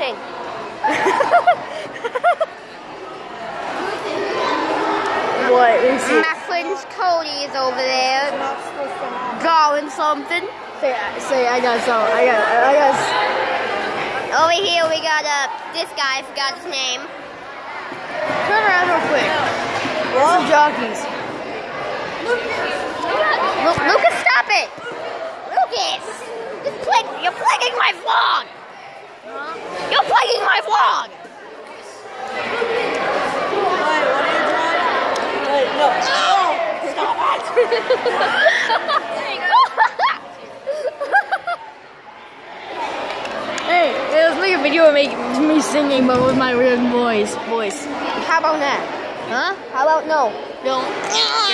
nothing. What? Let me see. My friend Cody is over there. Drawing something. Say, I got some. I got. Over here we got this guy, I forgot his name. Turn around real quick. Some jockeys. Lucas, stop it! Lucas! You're plaguing my vlog! Huh? You're plaguing my vlog! Wait, what are you drawing? Wait, no. Stop it! Hey, let's make a video of me singing, but with my weird voice. How about that? Huh? How about no? Don't.